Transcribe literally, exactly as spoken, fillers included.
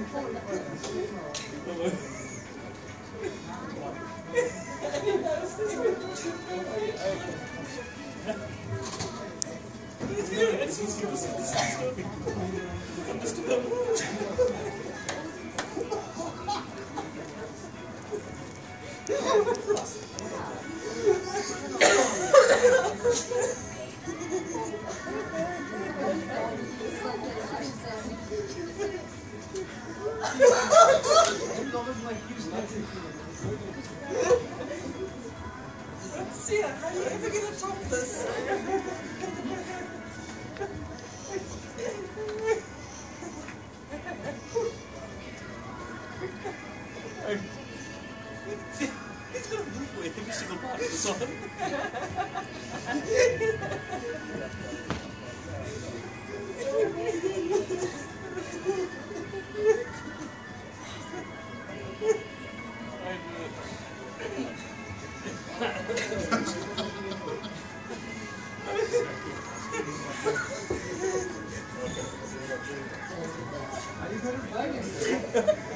Sia, how are you ever going to top this? He's going to move away every single part of the song. Are you going to play?